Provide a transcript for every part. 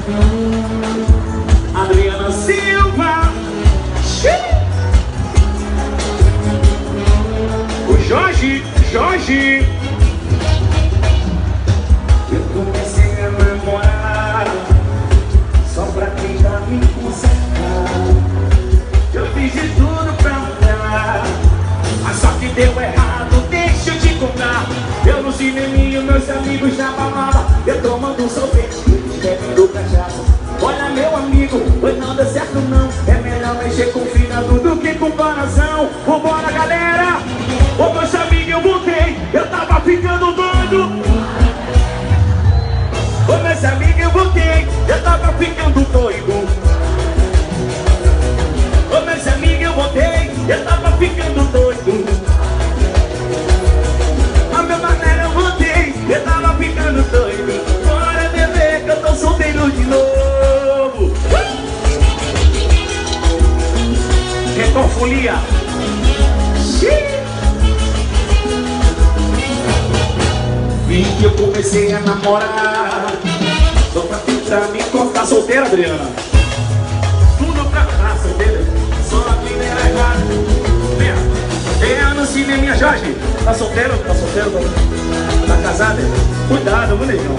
Adriana Silva, o Jorge. Eu comecei a namorar só pra tentar me consertar. Eu fiz de tudo pra mudar, mas só que deu errado, deixa eu te contar. Eu no cineminha, meus amigos na balada, eu tomando um sorvete, bebendo cachaça. Olha meu amigo, pois não deu certo não. É melhor mexer com fígado do que com coração. Vambora galera, ô meus amigos eu voltei, eu tava ficando doido. Ô meus amigos eu voltei, eu tava ficando doido. Ô meus amigos eu voltei, eu tava ficando doido. A meu maneira eu voltei, eu tava ficando doido. Bora beber que eu tô solteiro de novo. Reconfolia. Vi que eu comecei a namorar só pra tentar me cortar. Solteira, Adriana? Tudo pra cá, solteira. Só que nem errado. Venha no cinema, Jorge. Tá solteiro? Tá solteiro? Tá casado? Cuidado, meu negão.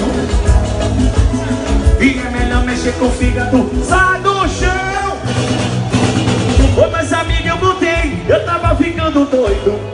E é melhor mexer com o fígado. Sai do chão! Ô, meus amigos, eu voltei. Eu tava ficando doido.